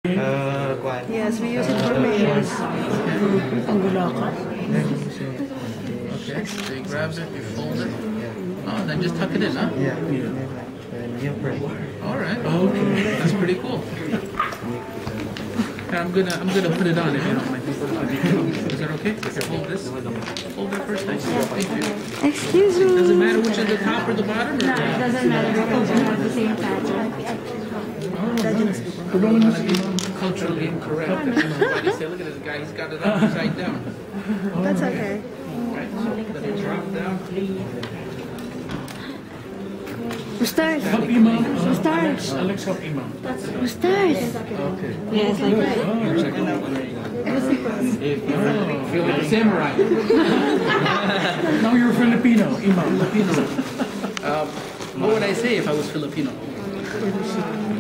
Yes, we use it for mayors. Okay, so you grab it, you fold it. Oh, then just tuck it in, huh? Yeah. All right. Okay. That's pretty cool. I'm gonna put it on if you don't mind. Is that okay? Hold this. Hold that first. Thank you. Excuse me. Does it matter which is the top or the bottom? Or? No, it doesn't matter because we have the same pattern. I don't want to be culturally incorrect. Somebody say, look at this guy, he's got it upside down. That's okay. Right, so let it drop down. Who starts? Help Imam. Who starts? Alex, help Imam. Who starts? Okay. Yes, like that. Feel like a samurai. Now you're Filipino, Imam. Filipino. What would I say if I was Filipino?